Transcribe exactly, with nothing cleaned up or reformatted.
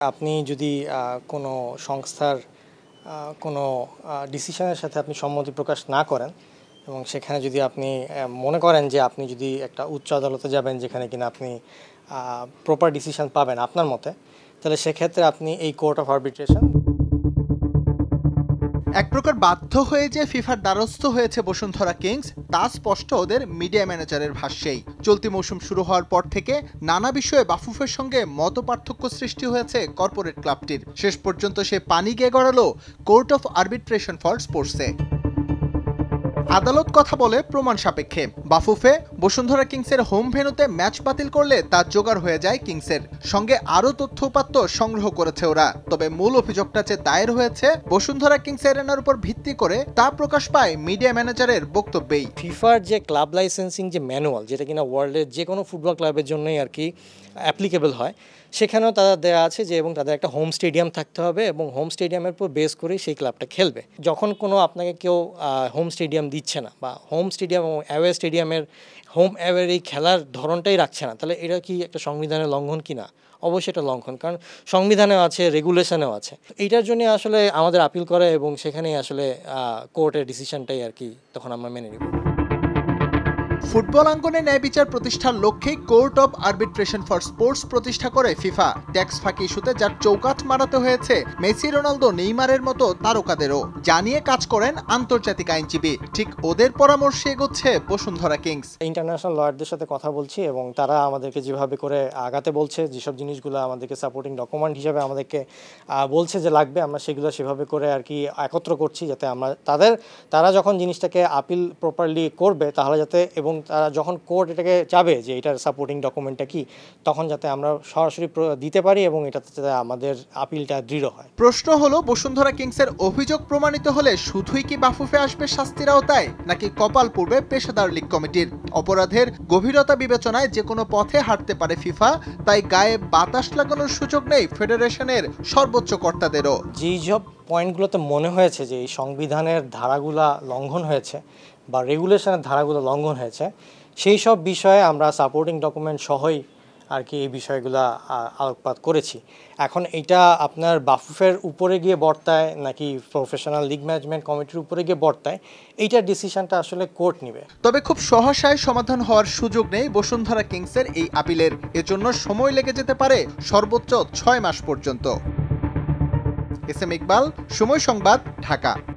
আপনি যদি কোনো সংস্থার কোনো ডিসিশনের সাথে আপনি সম্মতি প্রকাশ না করেন এবং সেখানে যদি আপনি মনে করেন যে আপনি যদি একটা উচ্চ আদালতে যাবেন যেখানে কিনা আপনি প্রপার ডিসিশন পাবেন আপনার মতে, তাহলে সেক্ষেত্রে আপনি এই কোর্ট অফ আরবিট্রেশন। এক প্রকার বাধ্য হয়ে যে ফিফার দ্বারস্থ হয়েছে বসুন্ধরা কিংস তা স্পষ্ট ওদের মিডিয়া ম্যানেজারের ভাষ্যেই। চলতি মৌসুম শুরু হওয়ার পর থেকে নানা বিষয়ে বাফুফের সঙ্গে মত পার্থক্য সৃষ্টি হয়েছে কর্পোরেট ক্লাবটির। শেষ পর্যন্ত সে পানি গিয়ে গড়ালো কোর্ট অফ আরবিট্রেশন ফর স্পোর্টসে। আদালত কথা বলে প্রমাণ সাপেক্ষে বাফুফে বসুন্ধরা কিংসের হোম ভেন্যুতে ম্যাচ বাতিল করলে তা জোগাড় হয়ে যায় কিংসের সঙ্গে। আরও তথ্য উপাত্ত সংগ্রহ করেছে ওরা। তবে মূল অভিযোগটা যে দায়ের হয়েছে বসুন্ধরা কিংস এরেনার উপর ভিত্তি করে তা প্রকাশ পায় মিডিয়া ম্যানেজারের বক্তব্যেই। ফিফার যে ক্লাব লাইসেন্সিং যে ম্যানুয়াল, যেটা কিনা ওয়ার্ল্ডের যে কোনো ফুটবল ক্লাবের জন্যই আর কি অ্যাপ্লিকেবল হয়, সেখানেও তাদের দেওয়া আছে যে এবং তাদের একটা হোম স্টেডিয়াম থাকতে হবে এবং হোম স্টেডিয়ামের উপর বেস করেই সেই ক্লাবটা খেলবে। যখন কোনো আপনাকে কেউ হোম স্টেডিয়াম দিচ্ছে না বা হোম স্টেডিয়াম এবং অ্যাওয়ে স্টেডিয়ামের হোম অ্যাওয়ের এই খেলার ধরনটাই রাখছে না, তাহলে এটা কি একটা সংবিধানের লঙ্ঘন কি না? অবশ্যই এটা লঙ্ঘন, কারণ সংবিধানেও আছে, রেগুলেশনেও আছে। এইটার জন্য আসলে আমাদের আপিল করে এবং সেখানেই আসলে কোর্টের ডিসিশনটাই আর কি তখন আমরা মেনে নিব। ফুটবল অঙ্গনে ন্যায় বিচার প্রতিষ্ঠার লক্ষ্যেই court of arbitration for sports প্রতিষ্ঠা করে ফিফা। ট্যাক্স ফাঁকি ইস্যুতে যার চৌকাঠ মারাতে হয়েছে মেসি, রোনালদো, নেইমারের মতো তারকাদেরও, জানিয়ে কাজ করেন আন্তর্জাতিক আইনজীবী। ঠিক ওদের পরামর্শে এগোচ্ছে বসুন্ধরা কিংস। ইন্টারন্যাশনাল লয়ারদের সাথে কথা বলছি এবং তারা আমাদেরকে যেভাবে করে আগাতে বলছে, যেসব জিনিসগুলো আমাদেরকে সাপোর্টিং ডকুমেন্ট হিসেবে আমাদেরকে বলছে যে লাগবে, আমরা সেগুলো সেভাবে করে আর কি একত্র করছি, যাতে আমরা তাদের তারা যখন জিনিসটাকে আপিল প্রপারলি করবে তাহলে যাতে, এবং তারা যখন কোর্ট এটাকে চাবে যে এটার সাপোর্টিং ডকুমেন্টটা কি, তখন যাতে আমরা সরাসরি দিতে পারি এবং এটাতে যাতে আমাদের আপিলটা দৃঢ় হয়। প্রশ্ন হলো, বসুন্ধরা কিংসের অভিযোগ প্রমাণিত হলে শুধুই কি বাফুফে আসবে শাস্তির আওতায়, নাকি কপাল পূর্বে পেশাদার লীগ কমিটির? অপরাধের গভীরতা বিবেচনায় যে কোনো পথে হাঁটতে পারে ফিফা, তাই গায়ে বাতাস লাগানোর সুযোগ নেই ফেডারেশনের সর্বোচ্চ কর্তাদেরও। যেই সব পয়েন্টগুলোতে মনে হয়েছে যে এই সংবিধানের ধারাগুলা লঙ্ঘন হয়েছে বা রেগুলেশনের ধারাগুলো লঙ্ঘন হয়েছে, সেই সব বিষয়ে আমরা সাপোর্টিং ডকুমেন্ট সহই আর কি এই বিষয়গুলো আলোকপাত করেছি। এখন এটা আপনার বাফুফের উপরে গিয়ে বর্তায় নাকি প্রফেশনাল লিগ ম্যানেজমেন্ট কমিটির উপরে গিয়ে বর্তায়, এইটার ডিসিশনটা আসলে কোর্ট নেবে। তবে খুব সহসায় সমাধান হওয়ার সুযোগ নেই বসুন্ধরা কিংসের এই আপিলের। এজন্য সময় লেগে যেতে পারে সর্বোচ্চ ছয় মাস পর্যন্ত। এস এম ইকবাল, সময় সংবাদ, ঢাকা।